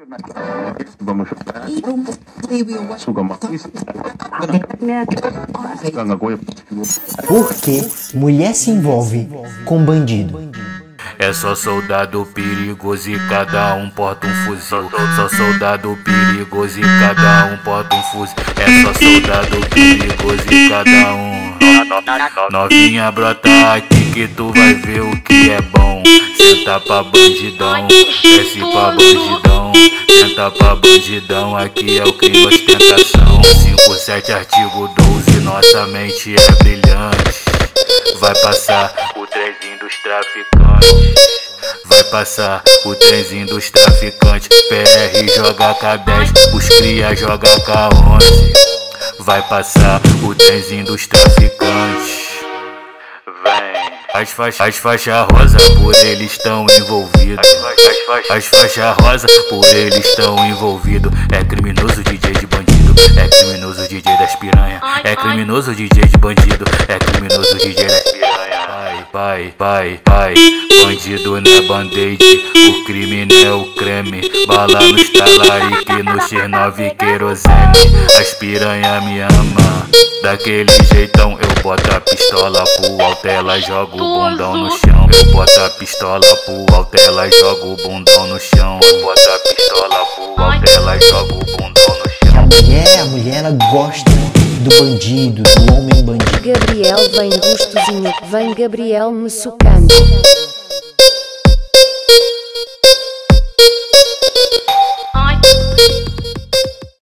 Vamos Por que mulher se envolve com bandido? É só soldado perigoso e cada um porta um fuzil. Só soldado perigoso e cada um porta um fuzil. É só soldado perigoso e cada um. Novinha, brota aqui que tu vai ver o que é bom. Senta pra bandidão, desce pra bandidão. Senta pra bandidão, aqui é o crime ostentação. 57 artigo 12, nossa mente é brilhante. Vai passar o trenzinho dos traficantes. Vai passar o trenzinho dos traficantes. PR joga K10, os cria joga K11. Vai passar o trenzinho dos traficantes. Vem. As faixa rosa por eles estão envolvidos. As faixa rosa por eles estão envolvidos. É criminoso DJ de bandido. É criminoso DJ das piranha. É criminoso DJ de bandido. É criminoso DJ das piranha. Pai, bandido não é band-aid. O crime não é o creme. Bala no talarique, no X9 querosene. As piranha me ama. Daquele jeitão eu boto a pistola pro alto, ela joga o bundão no chão. Eu boto a pistola pro alto, ela joga o bundão no chão. Eu boto a pistola pro alto, ela joga o bundão no chão. A mulher ela gosta do bandido, do homem bandido. Gabriel vem gostosinho, vem Gabriel me socando.